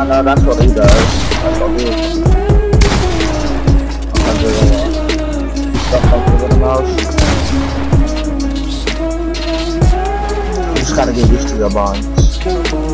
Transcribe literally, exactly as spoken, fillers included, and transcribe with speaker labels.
Speaker 1: no, that's what he does. That's what he is. I'm gonna do that. Stop something with the mouse. You just gotta get used to your bonds.